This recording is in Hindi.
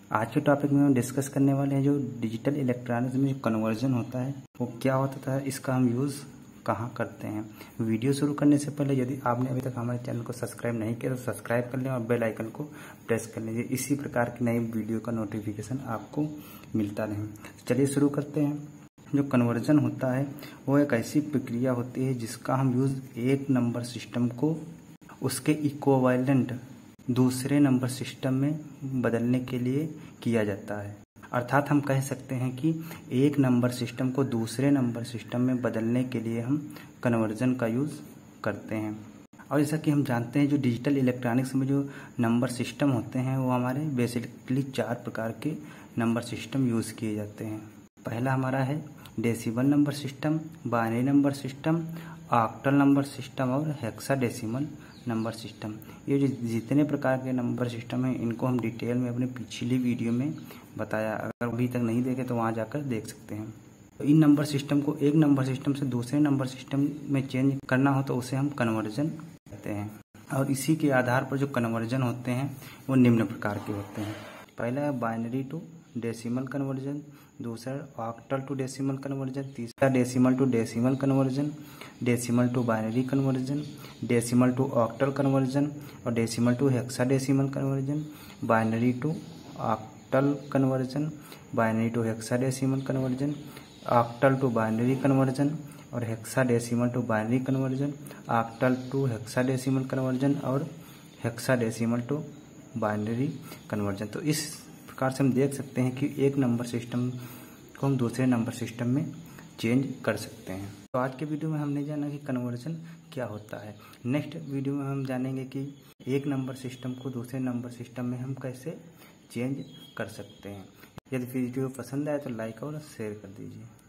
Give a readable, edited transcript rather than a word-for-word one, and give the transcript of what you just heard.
आज के टॉपिक में हम डिस्कस करने वाले हैं जो डिजिटल इलेक्ट्रॉनिक्स में जो कन्वर्जन होता है वो क्या होता है, इसका हम यूज़ कहाँ करते हैं। वीडियो शुरू करने से पहले यदि आपने अभी तक हमारे चैनल को सब्सक्राइब नहीं किया तो सब्सक्राइब कर लें और बेल आइकन को प्रेस कर लीजिए, इसी प्रकार की नई वीडियो का नोटिफिकेशन आपको मिलता रहे। चलिए शुरू करते हैं। जो कन्वर्जन होता है वो एक ऐसी प्रक्रिया होती है जिसका हम यूज़ एक नंबर सिस्टम को उसके इक्विवेलेंट दूसरे नंबर सिस्टम में बदलने के लिए किया जाता है। अर्थात हम कह सकते हैं कि एक नंबर सिस्टम को दूसरे नंबर सिस्टम में बदलने के लिए हम कन्वर्जन का यूज़ करते हैं। और जैसा कि हम जानते हैं जो डिजिटल इलेक्ट्रॉनिक्स में जो नंबर सिस्टम होते हैं वो हमारे बेसिकली 4 प्रकार के नंबर सिस्टम यूज़ किए जाते हैं। पहला हमारा है decimal number system, binary number system, octal number system और हेक्साडेसिमल नंबर सिस्टम। ये जो जितने प्रकार के नंबर सिस्टम हैं इनको हम डिटेल में अपने पिछली वीडियो में बताया, अगर अभी तक नहीं देखे तो वहाँ जाकर देख सकते हैं। तो इन नंबर सिस्टम को एक नंबर सिस्टम से दूसरे नंबर सिस्टम में चेंज करना हो तो उसे हम कन्वर्जन कहते हैं। और इसी के आधार पर जो कन्वर्जन होते हैं वो निम्न प्रकार के होते हैं। पहला है बाइनरी टू डेसिमल कन्वर्जन, दूसरा ऑक्टल टू डेसिमल कन्वर्जन, तीसरा decimal to decimal conversion, decimal to binary conversion, decimal to octal conversion और decimal to hexadecimal conversion, binary to octal conversion, binary to hexadecimal conversion, octal to binary conversion और hexadecimal to binary conversion, octal to hexadecimal conversion और हेक्साडेसिमल टू बाइनरी कन्वर्जन। तो इस प्रकार से हम देख सकते हैं कि एक नंबर सिस्टम को हम दूसरे नंबर सिस्टम में चेंज कर सकते हैं। तो आज के वीडियो में हमने जाना कि कन्वर्जन क्या होता है। नेक्स्ट वीडियो में हम जानेंगे कि एक नंबर सिस्टम को दूसरे नंबर सिस्टम में हम कैसे चेंज कर सकते हैं। यदि वीडियो पसंद आए तो लाइक और शेयर कर दीजिए।